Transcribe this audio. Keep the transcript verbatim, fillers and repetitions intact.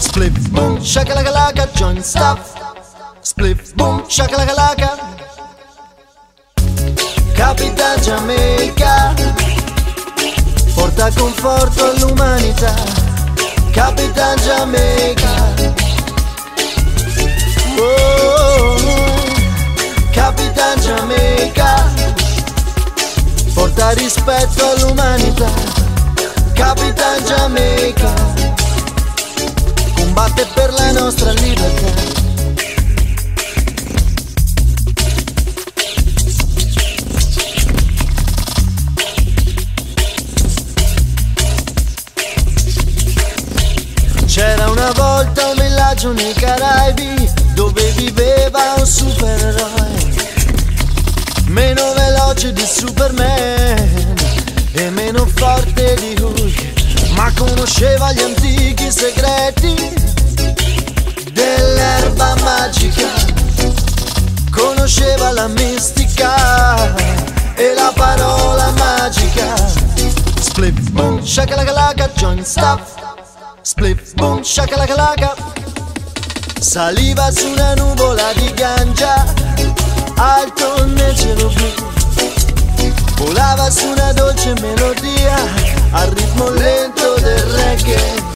Spliff boom shakalaka joint stuff. Spliff boom shakalaka. Capitan Giamaica porta conforto all'umanità. Capitan Giamaica. Oh, Capitan Giamaica porta rispetto all'umanità. Capitan Giamaica combatte per la nostra libertà. C'era una volta un villaggio nei Caraibi dove viveva un supereroe, meno veloce di Superman e meno forte di Hulk, ma conosceva gli antichi segreti dell'erba magica, conosceva la mistica e la parola magica. Spliff boom shakalaka joint stuff. Spliff boom shakalaka. Saliva su una nuvola di ganja alto nel cielo blu, volava su una dolce melodia al ritmo lento del reggae.